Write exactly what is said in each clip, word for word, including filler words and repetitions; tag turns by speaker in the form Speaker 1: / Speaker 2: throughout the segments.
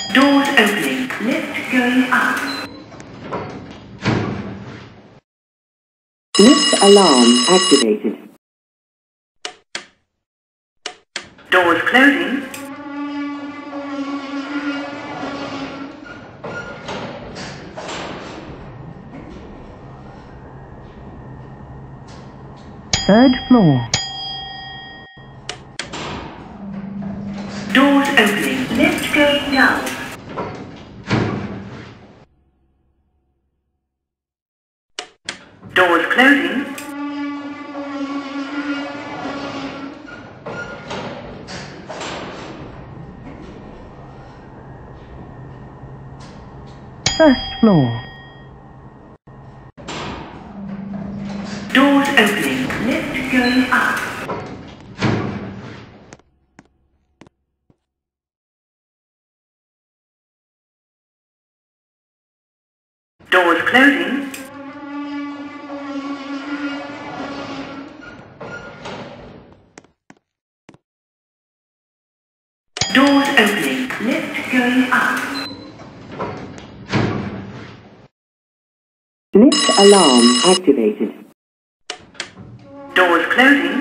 Speaker 1: Doors opening. Lift going up.
Speaker 2: Lift alarm activated.
Speaker 1: Doors closing.
Speaker 3: Third floor.
Speaker 1: Doors opening. Lift going down. Doors closing.
Speaker 3: First floor.
Speaker 1: Doors opening. Lift going up. Doors closing. Doors opening. Lift going up.
Speaker 2: Lift alarm activated.
Speaker 1: Doors closing.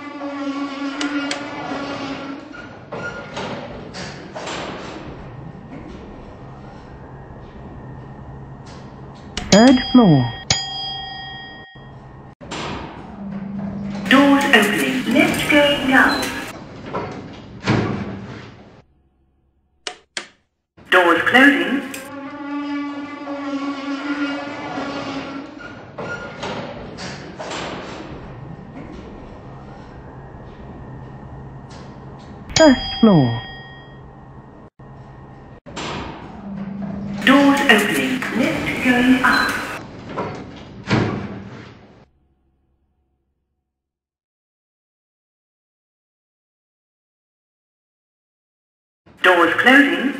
Speaker 3: Third floor.
Speaker 1: Doors opening. Lift going down. Doors closing.
Speaker 3: First floor.
Speaker 1: Doors opening. Lift going up. Doors closing.